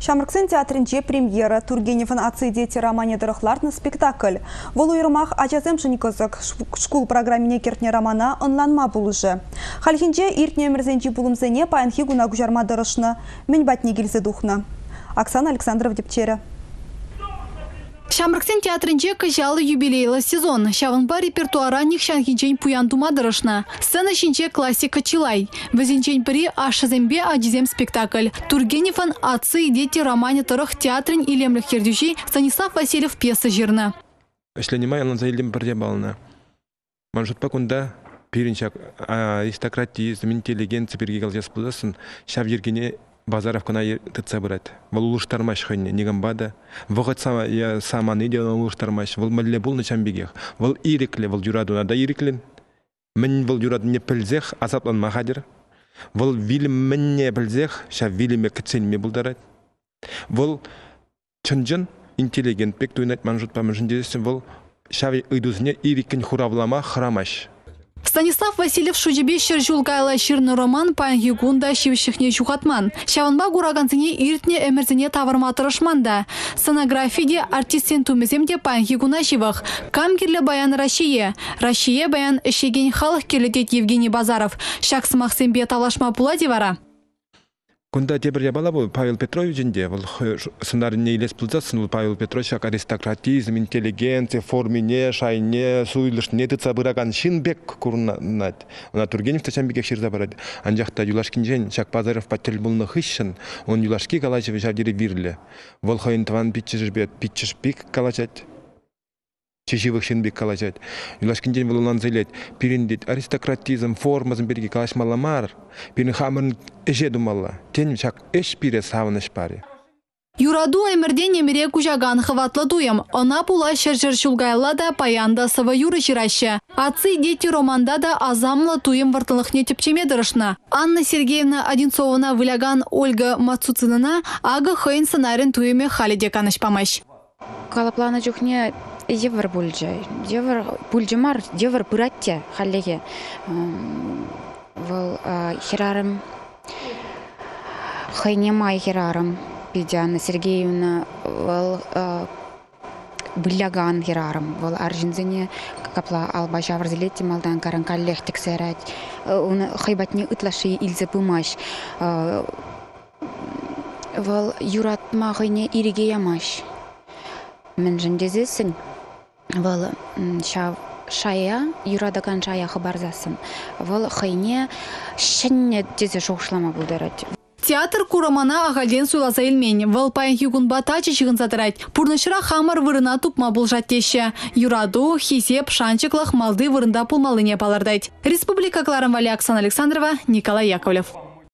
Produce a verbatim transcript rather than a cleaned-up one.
Шамрыксын театринче премьера Тургеневын «Отцы и дети» романе дырықларны спектакль. Вол уйрымах ажазем шыникозык школ программине кертне романа онланма булыжы. Халхинче иртне өмірзенчі булымзене паянхи гуна гужарма дырышны. Мен батне келзі духна. Оксана Александров депчері. Шамрыксын театринче кыжалы юбилейлы сезон. Шавынба репертуара нихшанхинчен пуян думадырышна. Сцена шинче классика чилай. Вазинчен при ашазембе адизем спектакль. Тургеневан «Отцы и дети» романе тырых театрин илемлых хердюши Станислав Васильев пьеса жирна. Эшләнемай алан заилем бірде балына. Манжут пакунда пиринчак аристократизм, интеллигенция пиргигал жас бұлдасын. Шав ергене Базаров кына тытса бұрат. Вол улыштармаш хойне, негамбада. Вогат сама я сама не делал улыштармаш. Вол мәлле бұл начам бегех. Вол ирекле, вол юраду нада иреклен. Мен вол юраду не пілзех, азаплан махадир. Вол вилім мен не пілзех, ша виліме кітсенме бұлдарат. Вол чынжын интеллигент пек туйнат манжут памыжын дедесін. Вол шави ыйдузне ирекен хуравлама храмаш. Станислав Васильев шудебе шыржулгайла ширный роман паянхигунда шившихне жухатман. Шаванба гураганцыне иртне эмерзине таварма тырышманда. Сценографиде артистен тумеземде паянхигуна шивах. Камкерле баян Рашие. Рашие баян эшеген халық келетет Евгений Базаров. Шаксымах сембе талашма пулади вара. Кунда тебір ябала бұл Павел Петровичінде, бұл сценарийне елес бұлзасын, бұл Павел Петрович аристократизм, интеллигенция, формине, шайне, суйлышне, тыца бұраған шинбек күрінат. Она Тургенев тачамбекек шырза барады. Анжақта Юлашкинжен, Шак Базаров паттел бұлны хыщын, он Юлашки калачевы жардері вирлі. Бұл хайын тван питчіжбет, питчішпик калачат. Чешивых шинбек калачат. Юлашкинжен бұл ұлан зайлет. Пиріндет аристократизм, формазм берге калашмаламар. Пирін хамырын эше думалла. Тен шак эш пире савыныш паре. Юраду эмерден емере кужаган хватлы дуем. Она пула шыржыр шулгайла да паянда сава юры жираще. «Отцы и дети» романда да азамла туем вартылыхне тепчеме дырышна. Анна Сергеевна Одинцовна выляган Ольга Мацуцинына ага хыйн сценарин туеме халиде каныш памаш. Калаплана жухне евр бульджай. Евр бульджимар, евр пыратте халлеге. Вол херарым хайнемай херарым. Анна Сергеевна вол выляган херарым. Вол аржинзене капла алба жаврзелетти малдан каранкаллех тексерать. Хайбатне ытлаши илзе пымаш. Вол юратма хайне ириге ямаш. Мен жендезесін. Вол шав шая, юрадаган шая хабарзасын. Вол хайне шенне дезе жоқшлама бұлдарад. Театр курамана агалден суйласа елмен. Вол паянхигун батачы шығын затырайд. Пурнышыра хамар вырына тупма бұл жаттеші. Юраду, хисеп, шанчыклах малды вырында пулмалыне палардайд. Республика Кларам Вали, Оксана Александрова, Николай Яковлев.